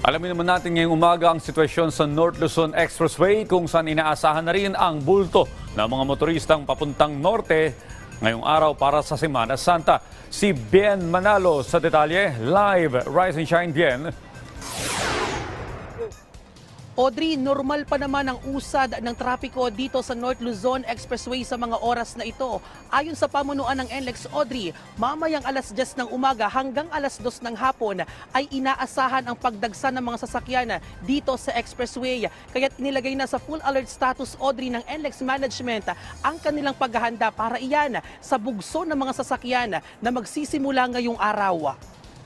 Alamin naman natin ngayong umaga ang sitwasyon sa North Luzon Expressway kung saan inaasahan na rin ang bulto ng mga motoristang papuntang norte ngayong araw para sa Semana Santa. Si Bien Manalo sa detalye. Live, Rise and Shine, Bien. Audrey, normal pa naman ang usad ng trapiko dito sa North Luzon Expressway sa mga oras na ito. Ayon sa pamunuan ng NLEX, Audrey, mamayang alas 10 ng umaga hanggang alas 2 ng hapon ay inaasahan ang pagdagsa ng mga sasakyan dito sa Expressway. Kaya't nilagay na sa full alert status, Audrey, ng NLEX Management ang kanilang paghahanda para iyan sa bugso ng mga sasakyan na magsisimula ngayong araw.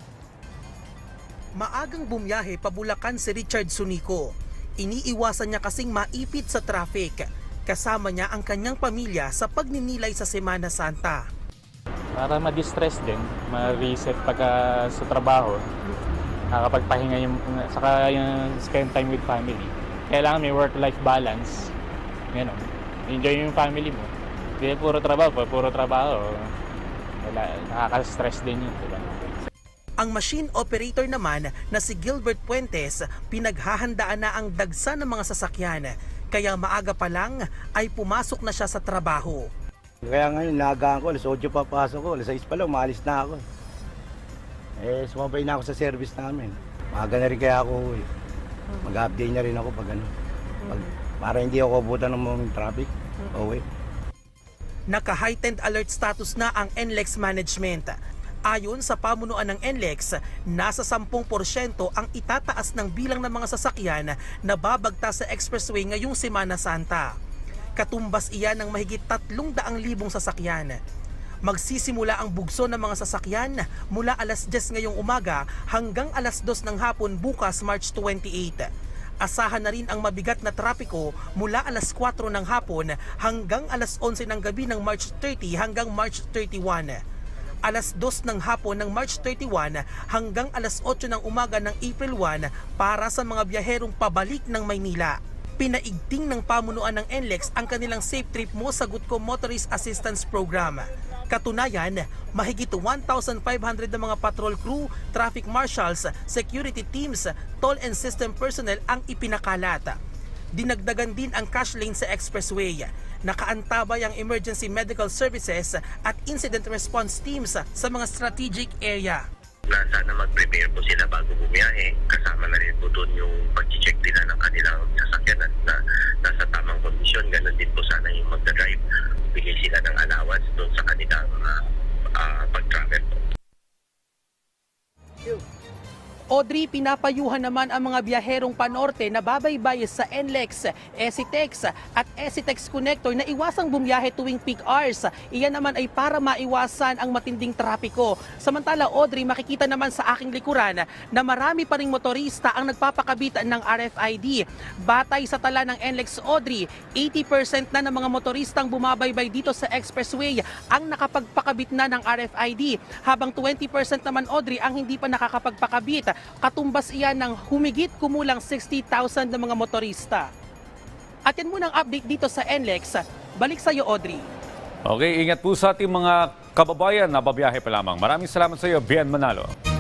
Maagang bumiyahe pa Bulacan si Richard Sunico. Iniiwasan niya kasing maipit sa traffic. Kasama niya ang kanyang pamilya sa pagninilay sa Semana Santa. Para ma-distress din, ma-reset pagka sa trabaho, nakakapagpahinga saka yung spend time with family. Kailangan may work-life balance. Ganun. Enjoy yung family mo. Hindi puro trabaho. Wala, nakaka-stress din yun. Diba? Ang machine operator naman na si Gilbert Puentes, pinaghahandaan na ang dagsa ng mga sasakyan. Kaya maaga pa lang ay pumasok na siya sa trabaho. Kaya ngayon, naagaan ko, alas 8 papasok ko, alas 6 pa lang, maalis na ako. Sumabay na ako sa service namin. Maaga na rin kaya ako uwi. Mag-update na rin ako pag ano. Para hindi ako abutan ng mga traffic, uwi. Naka-heightened alert status na ang NLEX Management. Ayon sa pamunuan ng NLEX, nasa 10% ang itataas ng bilang ng mga sasakyan na babagta sa expressway ngayong Semana Santa. Katumbas iyan ng mahigit 300,000 sasakyan. Magsisimula ang bugso ng mga sasakyan mula alas 10 ngayong umaga hanggang alas 2 ng hapon bukas March 28. Asahan na rin ang mabigat na trapiko mula alas 4 ng hapon hanggang alas 11 ng gabi ng March 30 hanggang March 31. Alas 2 ng hapon ng March 31 hanggang alas 8 ng umaga ng April 1 para sa mga biyaherong pabalik ng Maynila. Pinaigting ng pamunuan ng NLEX ang kanilang Safe Trip Mo Sagot Ko Motorist Assistance Program. Katunayan, mahigit 1,500 na mga patrol crew, traffic marshals, security teams, toll and system personnel ang ipinakalat. Dinagdagan din ang cash lane sa expressway. Nakaantabay ang emergency medical services at incident response teams sa mga strategic area. Sana mag-prepare po sila bago bumiyahe. Kasama na rin po doon yung pag-check nila ng kanilang sasakyan na nasa tamang kondisyon. Ganon din po sana yung magdadrive. Bigay sila ng allowance doon sa kanilang pag-travel po. Audrey, pinapayuhan naman ang mga biyaherong panorte na babaybay sa NLEX, ECTEX at ECTEX Connector na iwasang bumiyahe tuwing peak hours. Iyan naman ay para maiwasan ang matinding trapiko. Samantala, Audrey, makikita naman sa aking likuran na marami pa ring motorista ang nagpapakabit ng RFID. Batay sa tala ng NLEX, Audrey, 80% na ng mga motoristang bumabaybay dito sa expressway ang nakapagpakabit na ng RFID, habang 20% naman, Audrey, ang hindi pa nakakapagpakabit. Katumbas iyan ng humigit kumulang 60,000 na mga motorista. At yan muna ang update dito sa NLEX. Balik sa iyo, Audrey. Okay, ingat po sa ating mga kababayan na babiyahe pa lamang. Maraming salamat sa iyo, Bien Manalo.